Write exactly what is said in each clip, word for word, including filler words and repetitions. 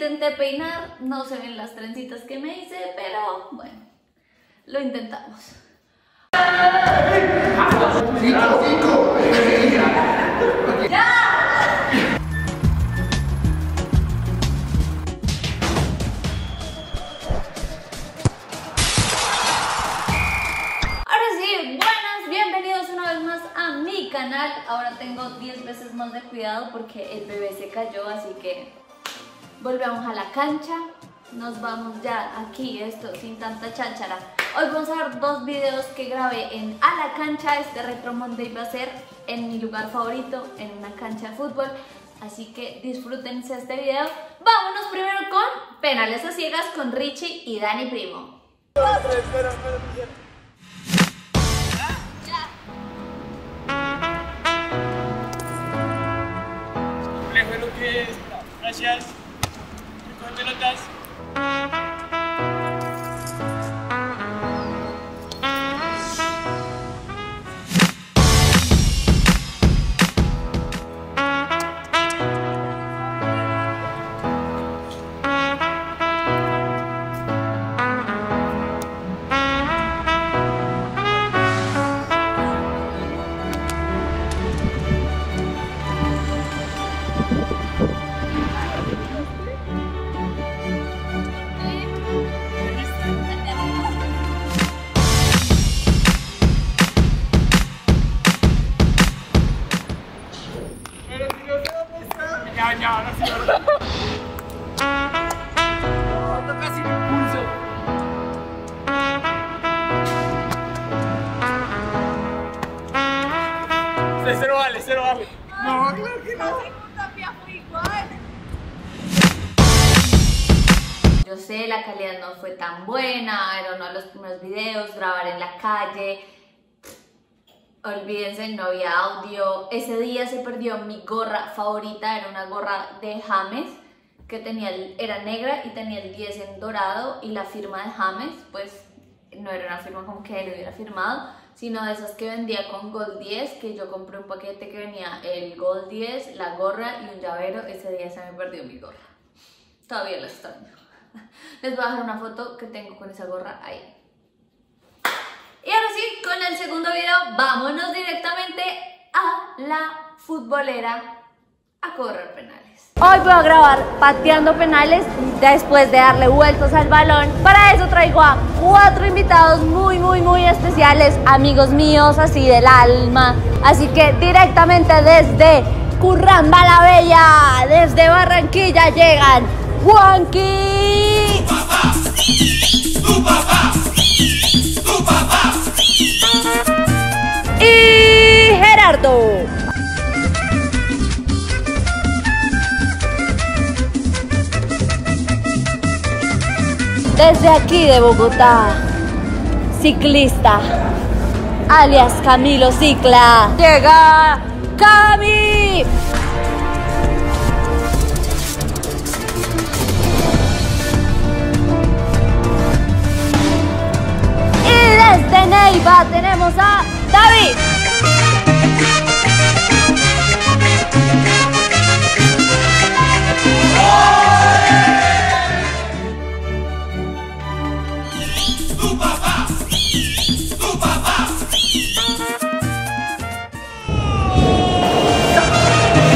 intenté peinar, no se ven las trencitas que me hice, pero bueno, lo intentamos. ¡Cinco, cinco! ¡Ya! Bienvenidos una vez más a mi canal. Ahora tengo diez veces más de cuidado porque el bebé se cayó, así que volvemos a la cancha. Nos vamos ya aquí, esto sin tanta cháchara. Hoy vamos a ver dos videos que grabé en A la Cancha. Este Retro Monday va a ser en mi lugar favorito, en una cancha de fútbol. Así que disfrútense este video. Vámonos primero con penales a ciegas con Richie y Dani Primo. Espera, espera, espera. Complejo lo que es. Gracias. Recoge pelotas. Ya, ya, ahora sí, ahora sí. No, casi me impulso. Cero vale, cero vale. No, claro que no. La segunda mía fue igual. Yo sé, la calidad no fue tan buena, era uno de los primeros videos, grabar en la calle. Olvídense, no había audio. Ese día se perdió mi gorra favorita, era una gorra de James que tenía el, era negra y tenía el diez en dorado, y la firma de James pues no era una firma como que él hubiera firmado, sino de esas que vendía con Gold diez, que yo compré un paquete que venía el Gold diez, la gorra y un llavero. Ese día se me perdió mi gorra, todavía la extraño. Les voy a dejar una foto que tengo con esa gorra ahí. Y ahora sí, con el segundo video, vámonos directamente a la futbolera a correr penales. Hoy voy a grabar pateando penales después de darle vueltas al balón. Para eso traigo a cuatro invitados muy, muy, muy especiales, amigos míos, así del alma. Así que directamente desde Curramba la Bella, desde Barranquilla, llegan Juanqui, ¡Tu papá! ¡Tu papá! ¡Tu papá! y Gerardo. Desde aquí de Bogotá, ciclista, alias Camilo Cicla, llega Cami. Y desde Neiva tenemos a David. ¡Tu papá! ¡Tu papá!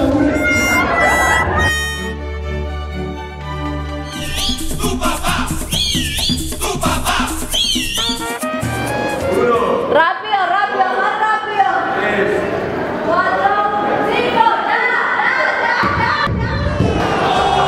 Tu papá. Tu papá. Rápido, rápido, más rápido. Tres. Cuatro, cinco, ya, ya, ya, ya, ya.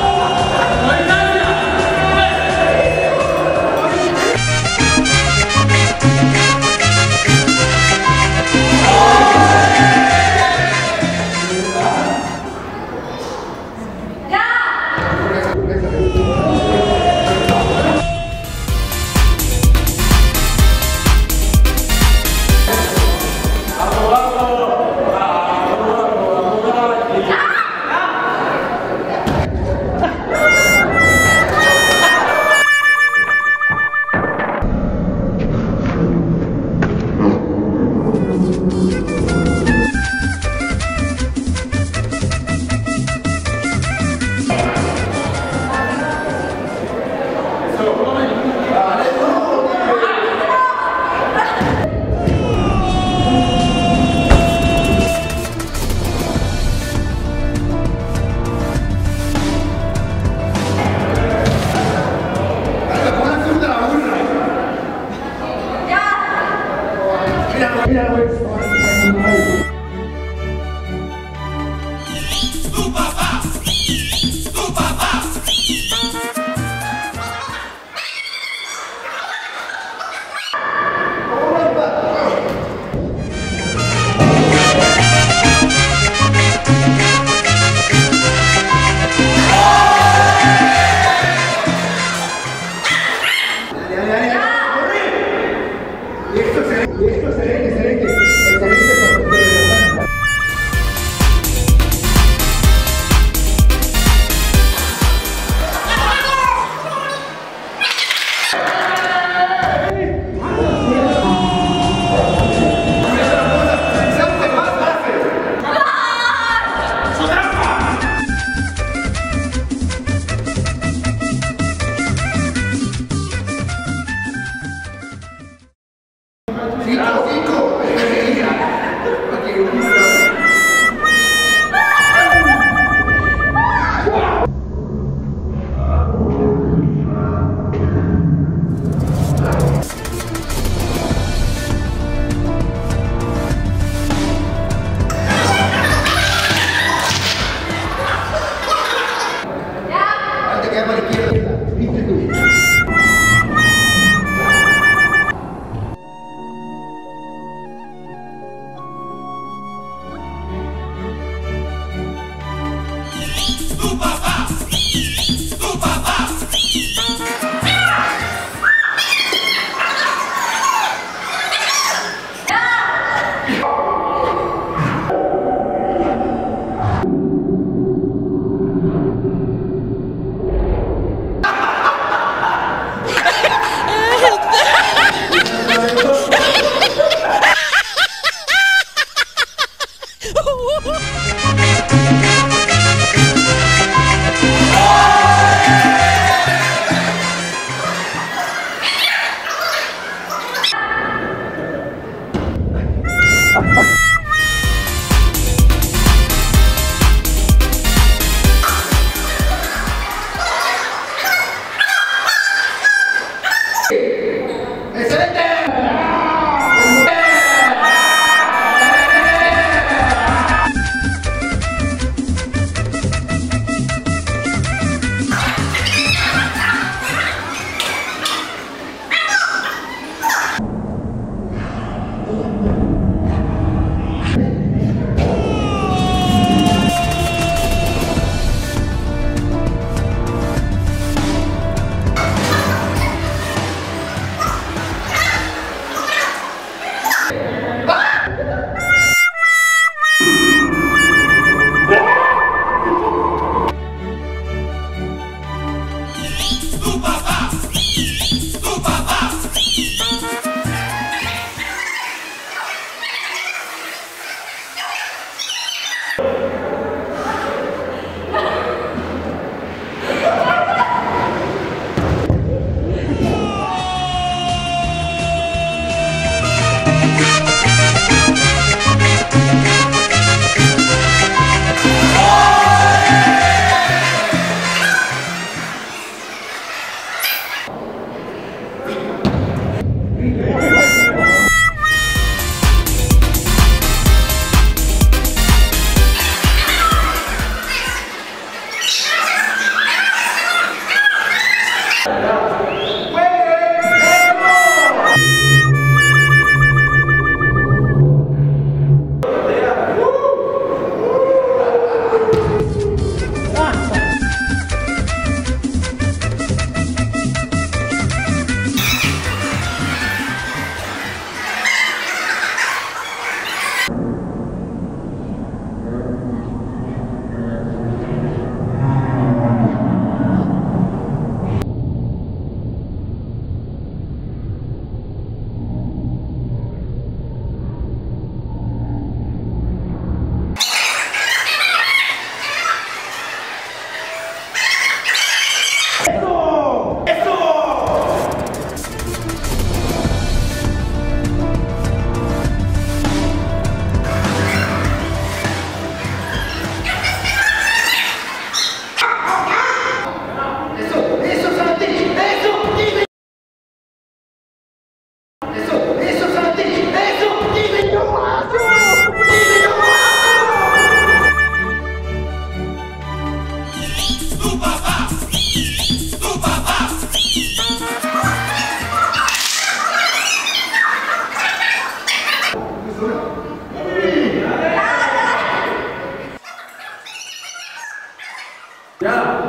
Ya.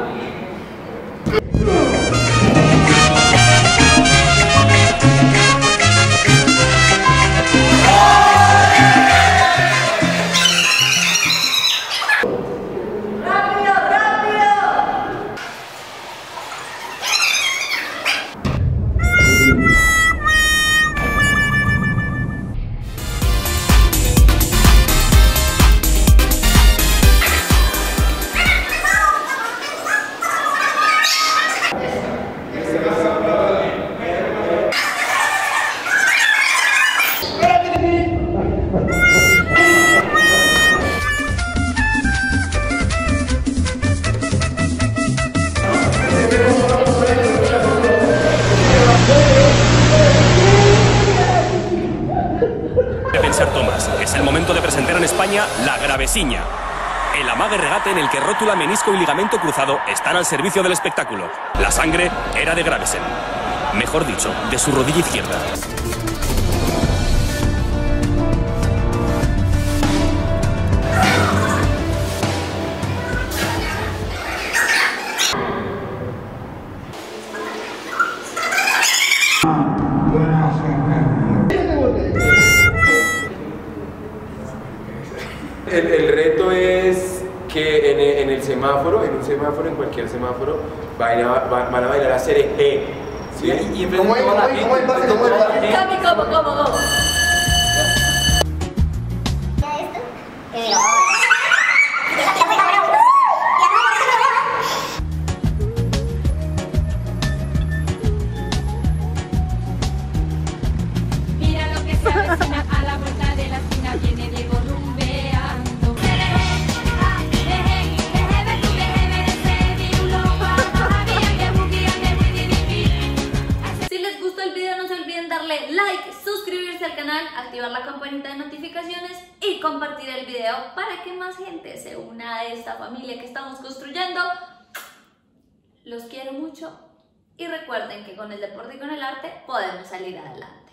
Pensar Tomás, es el momento de presentar en España la Gravesiña, el amague regate en el que rótula, menisco y ligamento cruzado están al servicio del espectáculo. La sangre era de Gravesen, mejor dicho, de su rodilla izquierda. El, el reto es que en el, en el semáforo, en un semáforo, en cualquier semáforo, van a, van, van a bailar a hacer eje. ¿Sí? Y, y ¿Cómo es? ¿Cómo es? ¿Cómo es? ¿Cómo es? Cami, ¿cómo, cómo, cómo? Mira lo que se avecina a la vuelta de la esquina, viene Diego rumbeando. Si les gustó el video no se olviden darle like, suscribirse al canal, activar la campanita de notificaciones y compartir el video para que más gente se una a esta familia que estamos construyendo. Los quiero mucho y recuerden que con el deporte y con el arte podemos salir adelante.